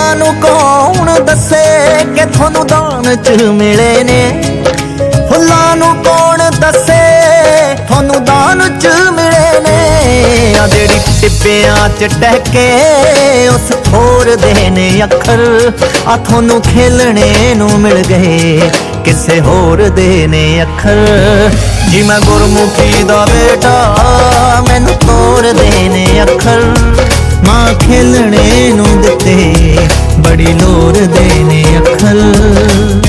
फुल्लां नूं कौन दसे कि थानू दान च मिले ने। फुल्लां नूं कौन दसे थानू दान च मिले ने। आ जेड़ी टिब्बियां च टहके उस ठोर दे ने अखर, आ थानू खेलने नूं मिल गए किसे होर दे ने अखर। जी मैं गुरमुखी दा बेटा मैनू तोड़ दे ने अखर। मां खेलने नूं दिते बड़ी लोर दे ने अखर।